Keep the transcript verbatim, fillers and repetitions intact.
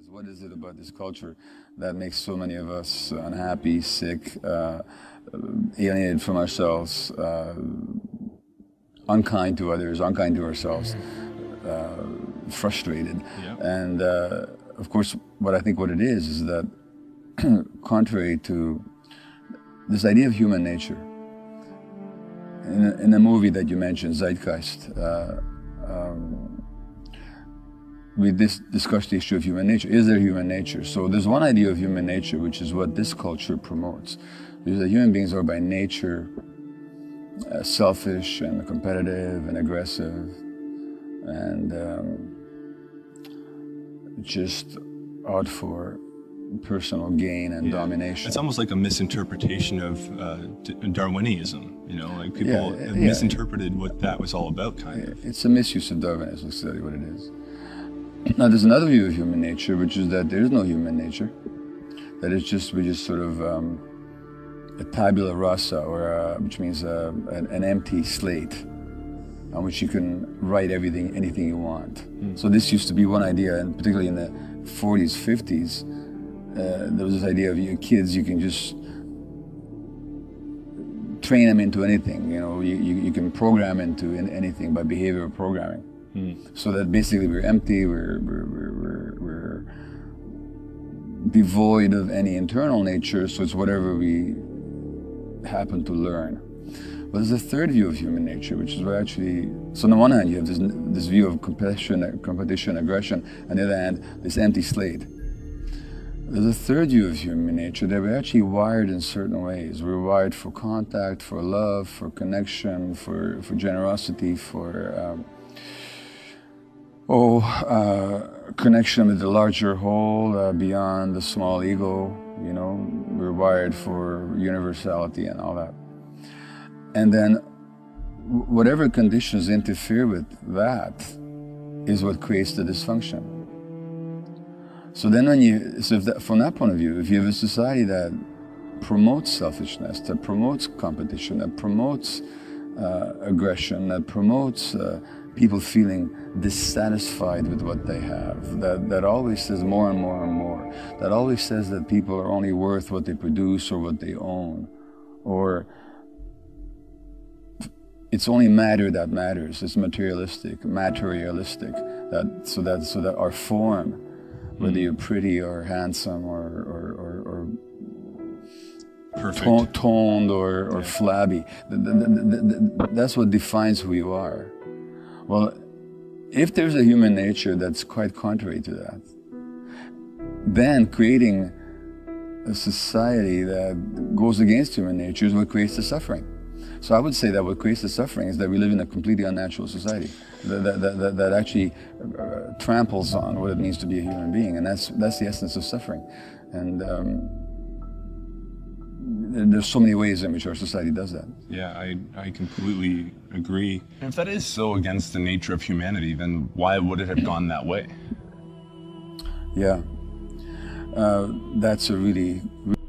What is it about this culture that makes so many of us unhappy, sick, uh, alienated from ourselves, uh, unkind to others, unkind to ourselves, uh, frustrated? Yeah. And uh, of course, what I think what it is is that contrary to this idea of human nature, in a, in a movie that you mentioned, Zeitgeist, uh, um, we dis discussed the issue of human nature. Is there human nature? So there's one idea of human nature, which is what this culture promotes, is that human beings are by nature uh, selfish and competitive and aggressive and um, just out for personal gain and yeah. domination. It's almost like a misinterpretation of uh, Darwinism. You know, like people Yeah, have yeah. misinterpreted what that was all about, kind of. It's a misuse of Darwinism, is exactly what it is. Now, there's another view of human nature, which is that there is no human nature. That it's just, we just sort of um, a tabula rasa, or a, which means a, an, an empty slate on which you can write everything, anything you want. Mm. So this used to be one idea, and particularly in the forties, fifties, uh, there was this idea of you kids, you can just train them into anything. You know, you, you, you can program into anything by behavioral programming. Mm. So that basically we're empty, we're, we're, we're, we're, we're devoid of any internal nature, so it's whatever we happen to learn. But there's a third view of human nature, which is where actually, so on the one hand you have this, this view of competition, competition, aggression, on the other hand, this empty slate. There's a third view of human nature that we're actually wired in certain ways. We're wired for contact, for love, for connection, for, for generosity, for um, oh, uh, connection with the larger whole, uh, beyond the small ego. You know, we're wired for universality and all that. And then whatever conditions interfere with that is what creates the dysfunction. So then when you, so if that, from that point of view, if you have a society that promotes selfishness, that promotes competition, that promotes uh, aggression, that promotes uh, people feeling dissatisfied with what they have, that, that always says more and more and more, that always says that people are only worth what they produce or what they own, or it's only matter that matters, it's materialistic, materialistic, that, so, that, so that our form, whether you're pretty or handsome or, or, or, or Perfect. toned or, or yeah. flabby, th th th th that's what defines who you are. Well, if there's a human nature that's quite contrary to that, then creating a society that goes against human nature is what creates the suffering. So I would say that what creates the suffering is that we live in a completely unnatural society that, that, that, that actually uh, tramples on what it means to be a human being, and that's, that's the essence of suffering. And um, there's so many ways in which our society does that. Yeah, I, I completely agree. And if that is so against the nature of humanity, then why would it have gone that way? Yeah, uh, that's a really